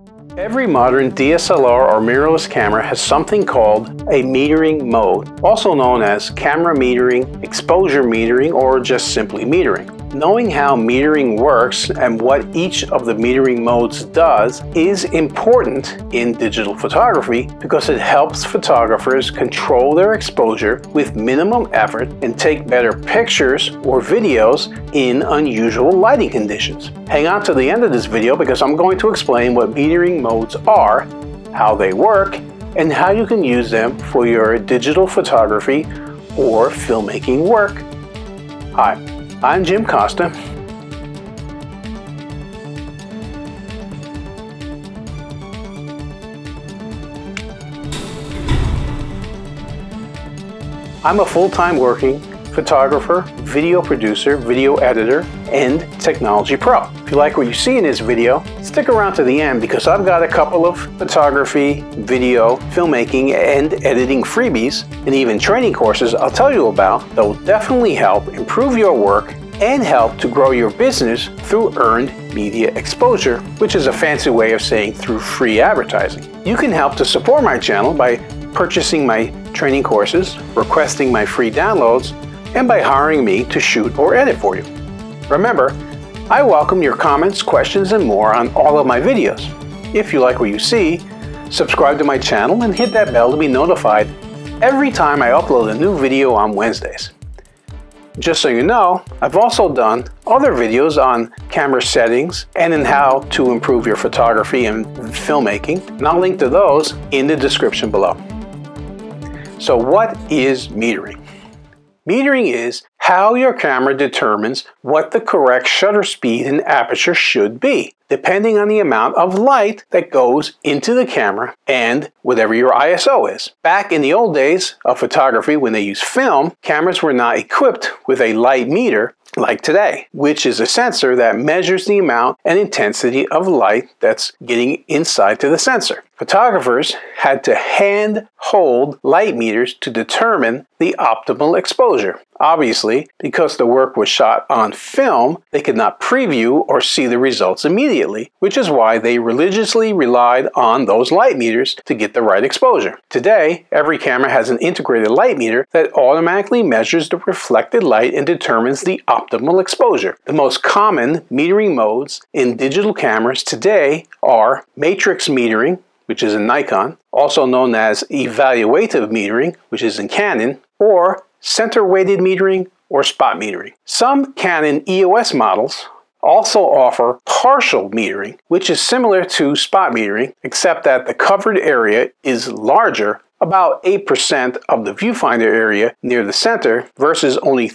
Every modern DSLR or mirrorless camera has something called a metering mode, also known as camera metering, exposure metering, or just simply metering. Knowing how metering works and what each of the metering modes does is important in digital photography because it helps photographers control their exposure with minimum effort and take better pictures or videos in unusual lighting conditions. Hang on to the end of this video because I'm going to explain what metering modes are, how they work, and how you can use them for your digital photography or filmmaking work. Hi, I'm Jim Costa. I'm a full-time working photographer, video producer, video editor, and technology pro. If you like what you see in this video, stick around to the end because I've got a couple of photography, video, filmmaking, and editing freebies and even training courses I'll tell you about that will definitely help improve your work and help to grow your business through earned media exposure, which is a fancy way of saying through free advertising. You can help to support my channel by purchasing my training courses, requesting my free downloads, and by hiring me to shoot or edit for you. Remember, I welcome your comments, questions, and more on all of my videos. If you like what you see, subscribe to my channel and hit that bell to be notified every time I upload a new video on Wednesdays. Just so you know, I've also done other videos on camera settings and in how to improve your photography and filmmaking, and I'll link to those in the description below. So what is metering? Metering is how your camera determines what the correct shutter speed and aperture should be, depending on the amount of light that goes into the camera and whatever your ISO is. Back in the old days of photography, when they used film, cameras were not equipped with a light meter like today, which is a sensor that measures the amount and intensity of light that's getting inside to the sensor. Photographers had to hand hold light meters to determine the optimal exposure. Obviously, because the work was shot on film, they could not preview or see the results immediately, which is why they religiously relied on those light meters to get the right exposure. Today, every camera has an integrated light meter that automatically measures the reflected light and determines the optimal exposure. The most common metering modes in digital cameras today are matrix metering, which is in Nikon, also known as evaluative metering, which is in Canon, or center-weighted metering or spot metering. Some Canon EOS models also offer partial metering, which is similar to spot metering, except that the covered area is larger, about 8% of the viewfinder area near the center versus only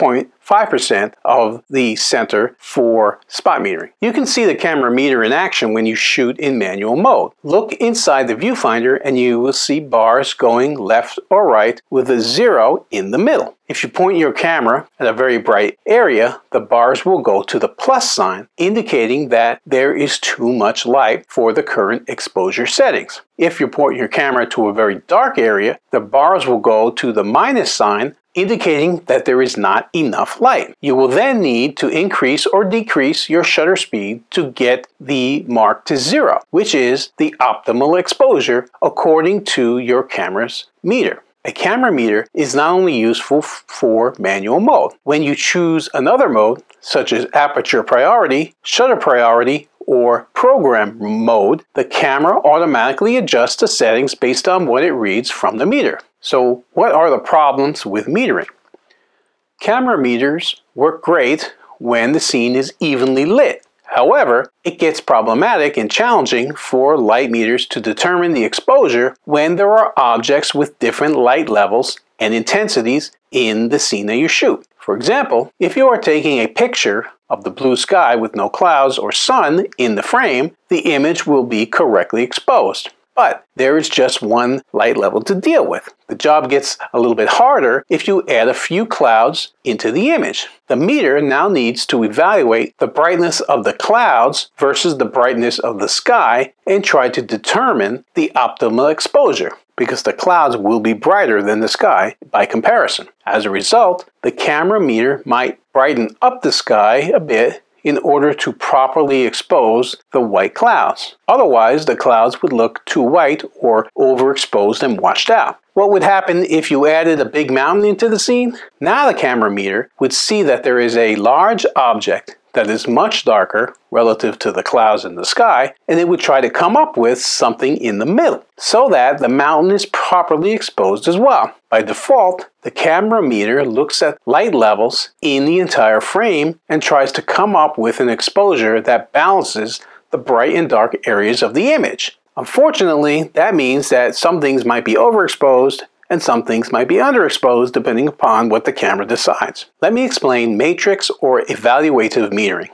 3.5% of the center for spot metering. You can see the camera meter in action when you shoot in manual mode. Look inside the viewfinder and you will see bars going left or right with a 0 in the middle. If you point your camera at a very bright area, the bars will go to the plus sign, indicating that there is too much light for the current exposure settings. If you point your camera to a very dark area, the bars will go to the minus sign, indicating that there is not enough light. You will then need to increase or decrease your shutter speed to get the mark to 0, which is the optimal exposure according to your camera's meter. A camera meter is not only useful for manual mode. When you choose another mode, such as aperture priority, shutter priority, or program mode, the camera automatically adjusts the settings based on what it reads from the meter. So what are the problems with metering? Camera meters work great when the scene is evenly lit. However, it gets problematic and challenging for light meters to determine the exposure when there are objects with different light levels and intensities in the scene that you shoot. For example, if you are taking a picture of the blue sky with no clouds or sun in the frame, the image will be correctly exposed. But there is just one light level to deal with. The job gets a little bit harder if you add a few clouds into the image. The meter now needs to evaluate the brightness of the clouds versus the brightness of the sky and try to determine the optimal exposure, because the clouds will be brighter than the sky by comparison. As a result, the camera meter might brighten up the sky a bit in order to properly expose the white clouds. Otherwise, the clouds would look too white or overexposed and washed out. What would happen if you added a big mountain into the scene? Now the camera meter would see that there is a large object that is much darker relative to the clouds in the sky, and it would try to come up with something in the middle, so that the mountain is properly exposed as well. By default, the camera meter looks at light levels in the entire frame and tries to come up with an exposure that balances the bright and dark areas of the image. Unfortunately, that means that some things might be overexposed and some things might be underexposed depending upon what the camera decides. Let me explain matrix or evaluative metering.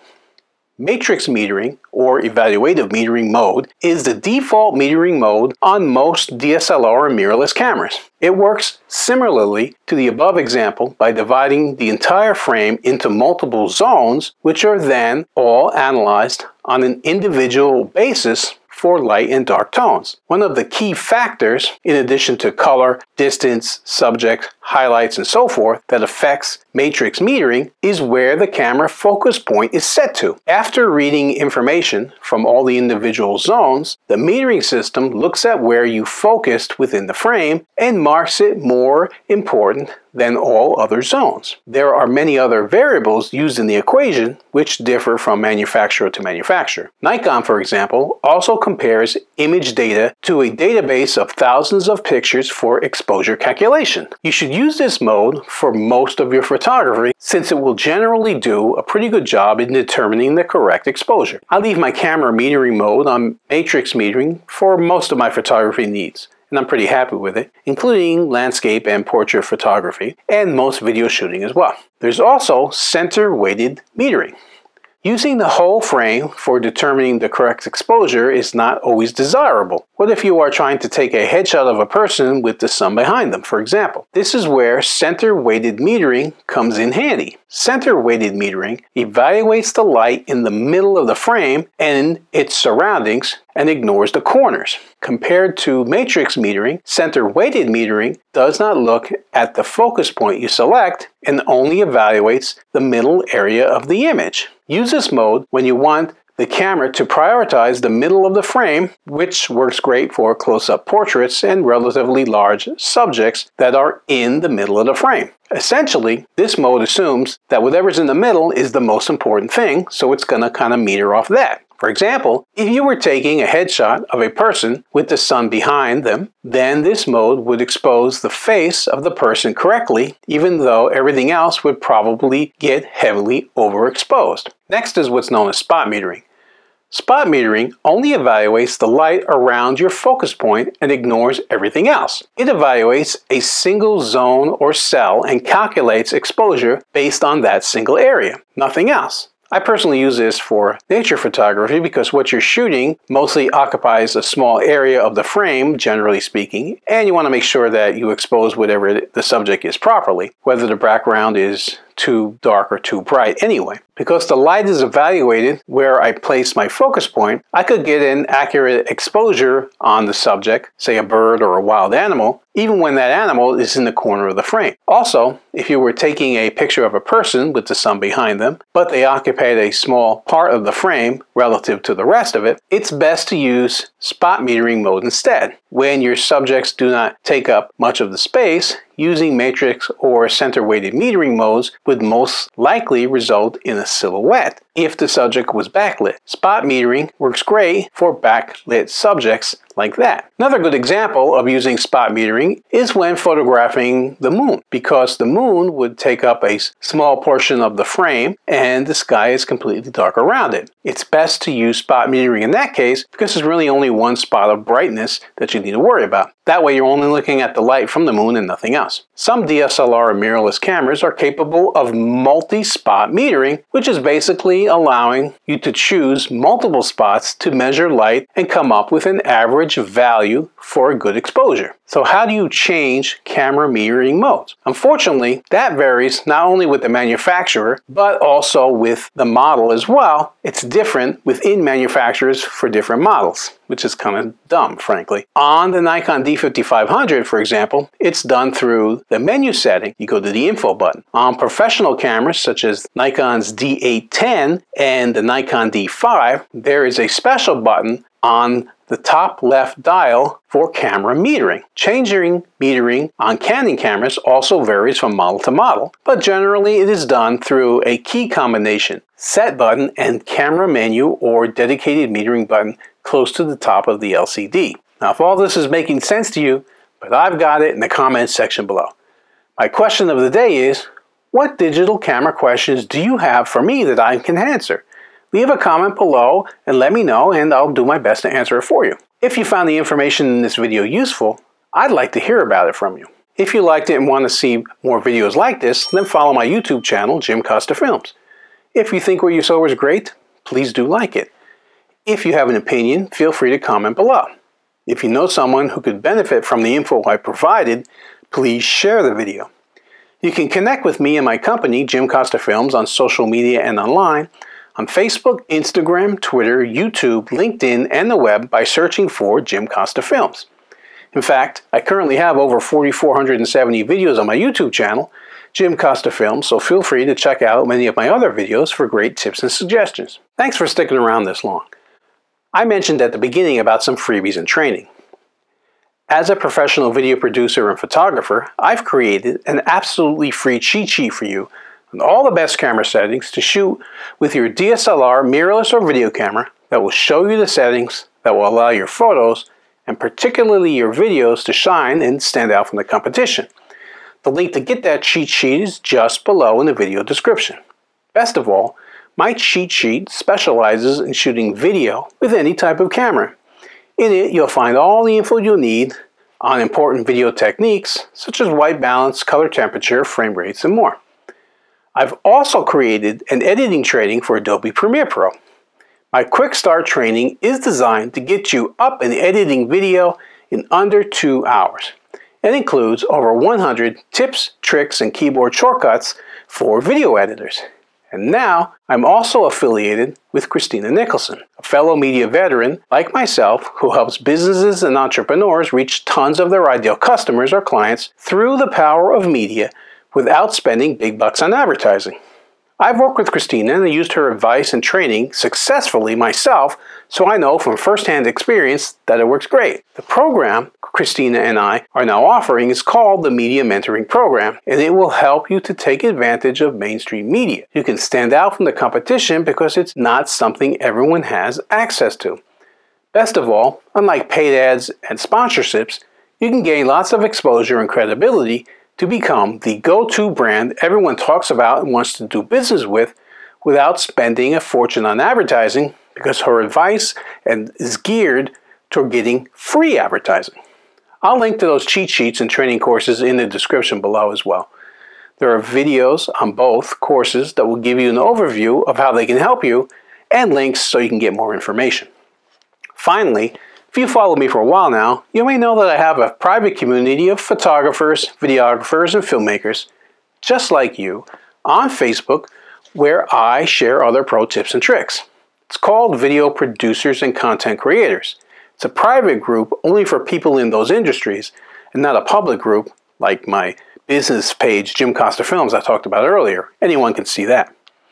Matrix metering, or evaluative metering mode, is the default metering mode on most DSLR or mirrorless cameras. It works similarly to the above example by dividing the entire frame into multiple zones, which are then all analyzed on an individual basis for light and dark tones. One of the key factors, in addition to color, distance, subject, highlights, and so forth, that affects matrix metering is where the camera focus point is set to. After reading information from all the individual zones, the metering system looks at where you focused within the frame and marks it more important than all other zones. There are many other variables used in the equation which differ from manufacturer to manufacturer. Nikon, for example, also compares image data to a database of thousands of pictures for exposure calculation. You should use this mode for most of your photography since it will generally do a pretty good job in determining the correct exposure. I leave my camera metering mode on matrix metering for most of my photography needs, and I'm pretty happy with it, including landscape and portrait photography, and most video shooting as well. There's also center-weighted metering. Using the whole frame for determining the correct exposure is not always desirable. What if you are trying to take a headshot of a person with the sun behind them, for example? This is where center-weighted metering comes in handy. Center-weighted metering evaluates the light in the middle of the frame and its surroundings and ignores the corners. Compared to matrix metering, center-weighted metering does not look at the focus point you select and only evaluates the middle area of the image. Use this mode when you want the camera to prioritize the middle of the frame, which works great for close-up portraits and relatively large subjects that are in the middle of the frame. Essentially, this mode assumes that whatever's in the middle is the most important thing, so it's going to kind of meter off that. For example, if you were taking a headshot of a person with the sun behind them, then this mode would expose the face of the person correctly, even though everything else would probably get heavily overexposed. Next is what's known as spot metering. Spot metering only evaluates the light around your focus point and ignores everything else. It evaluates a single zone or cell and calculates exposure based on that single area, nothing else. I personally use this for nature photography because what you're shooting mostly occupies a small area of the frame, generally speaking, and you want to make sure that you expose whatever the subject is properly, whether the background is too dark or too bright anyway. Because the light is evaluated where I place my focus point, I could get an accurate exposure on the subject, say a bird or a wild animal, even when that animal is in the corner of the frame. Also, if you were taking a picture of a person with the sun behind them, but they occupied a small part of the frame relative to the rest of it, it's best to use spot metering mode instead. When your subjects do not take up much of the space, using matrix or center-weighted metering modes would most likely result in a silhouette if the subject was backlit. Spot metering works great for backlit subjects like that. Another good example of using spot metering is when photographing the moon, because the moon would take up a small portion of the frame and the sky is completely dark around it. It's best to use spot metering in that case because there's really only one spot of brightness that you need to worry about. That way you're only looking at the light from the moon and nothing else. Some DSLR and mirrorless cameras are capable of multi-spot metering, which is basically allowing you to choose multiple spots to measure light and come up with an average value for a good exposure. So how do you change camera metering modes? Unfortunately, that varies not only with the manufacturer, but also with the model as well. It's different within manufacturers for different models, which is kind of dumb, frankly. On the Nikon D5500, for example, it's done through the menu setting. You go to the info button. On professional cameras, such as Nikon's D810 and the Nikon D5, there is a special button on the top left dial for camera metering. Changing metering on Canon cameras also varies from model to model, but generally it is done through a key combination, set button and camera menu or dedicated metering button close to the top of the LCD. Now, if all this is making sense to you, but I've got it in the comments section below. My question of the day is, what digital camera questions do you have for me that I can answer? Leave a comment below and let me know, and I'll do my best to answer it for you. If you found the information in this video useful, I'd like to hear about it from you. If you liked it and want to see more videos like this, then follow my YouTube channel, Jim Costa Films. If you think what you saw was great, please do like it. If you have an opinion, feel free to comment below. If you know someone who could benefit from the info I provided, please share the video. You can connect with me and my company, Jim Costa Films, on social media and online, on Facebook, Instagram, Twitter, YouTube, LinkedIn, and the web by searching for Jim Costa Films. In fact, I currently have over 4,470 videos on my YouTube channel, Jim Costa Films, so feel free to check out many of my other videos for great tips and suggestions. Thanks for sticking around this long. I mentioned at the beginning about some freebies and training. As a professional video producer and photographer, I've created an absolutely free cheat sheet for you on all the best camera settings to shoot with your DSLR, mirrorless, or video camera that will show you the settings that will allow your photos, and particularly your videos, to shine and stand out from the competition. The link to get that cheat sheet is just below in the video description. Best of all, my cheat sheet specializes in shooting video with any type of camera. In it, you'll find all the info you'll need on important video techniques such as white balance, color temperature, frame rates, and more. I've also created an editing training for Adobe Premiere Pro. My quick start training is designed to get you up and editing video in under 2 hours. It includes over 100 tips, tricks, and keyboard shortcuts for video editors. And now I'm also affiliated with Christina Nicholson, a fellow media veteran like myself who helps businesses and entrepreneurs reach tons of their ideal customers or clients through the power of media without spending big bucks on advertising. I've worked with Christina and used her advice and training successfully myself, so I know from firsthand experience that it works great. The program Christina and I are now offering is called the Media Mentoring Program, and it will help you to take advantage of mainstream media. You can stand out from the competition because it's not something everyone has access to. Best of all, unlike paid ads and sponsorships, you can gain lots of exposure and credibility to become the go-to brand everyone talks about and wants to do business with without spending a fortune on advertising, because her advice is geared toward getting free advertising. I'll link to those cheat sheets and training courses in the description below as well. There are videos on both courses that will give you an overview of how they can help you and links so you can get more information. Finally, if you follow me for a while now, you may know that I have a private community of photographers, videographers, and filmmakers, just like you, on Facebook, where I share other pro tips and tricks. It's called Video Producers and Content Creators. It's a private group only for people in those industries, and not a public group like my business page, Jim Costa Films, I talked about earlier. Anyone can see that.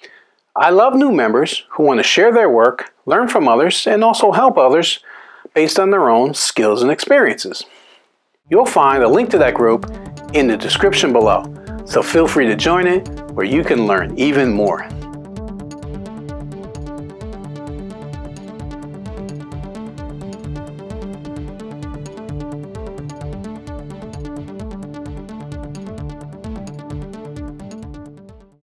I love new members who want to share their work, learn from others, and also help others based on their own skills and experiences. You'll find a link to that group in the description below, so feel free to join it where you can learn even more.